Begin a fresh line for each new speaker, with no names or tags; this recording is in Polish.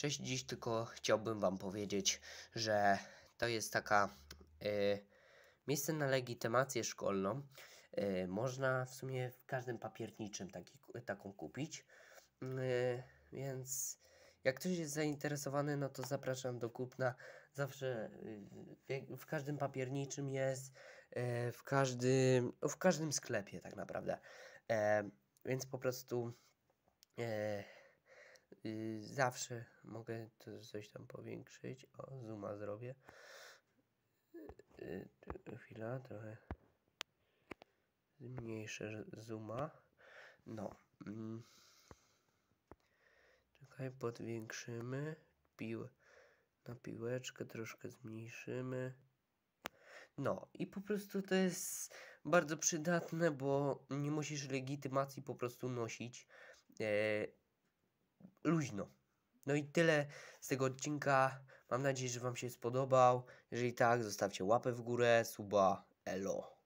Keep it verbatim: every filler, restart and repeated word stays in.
Cześć, dziś tylko chciałbym Wam powiedzieć, że to jest taka y, miejsce na legitymację szkolną. Y, można w sumie w każdym papierniczym taki, taką kupić. Y, więc jak ktoś jest zainteresowany, no to zapraszam do kupna. Zawsze y, w każdym papierniczym jest, y, w każdym, w każdym sklepie tak naprawdę. Y, więc po prostu y, Yy, zawsze mogę to coś tam powiększyć. O, zooma zrobię. Yy, chwila, trochę zmniejszę zooma. No. Mm. Czekaj, podwiększymy. Pił na piłeczkę troszkę zmniejszymy. No i po prostu to jest bardzo przydatne, bo nie musisz legitymacji po prostu nosić. Yy, luźno. No i tyle z tego odcinka. Mam nadzieję, że Wam się spodobał. Jeżeli tak, zostawcie łapę w górę, suba, elo.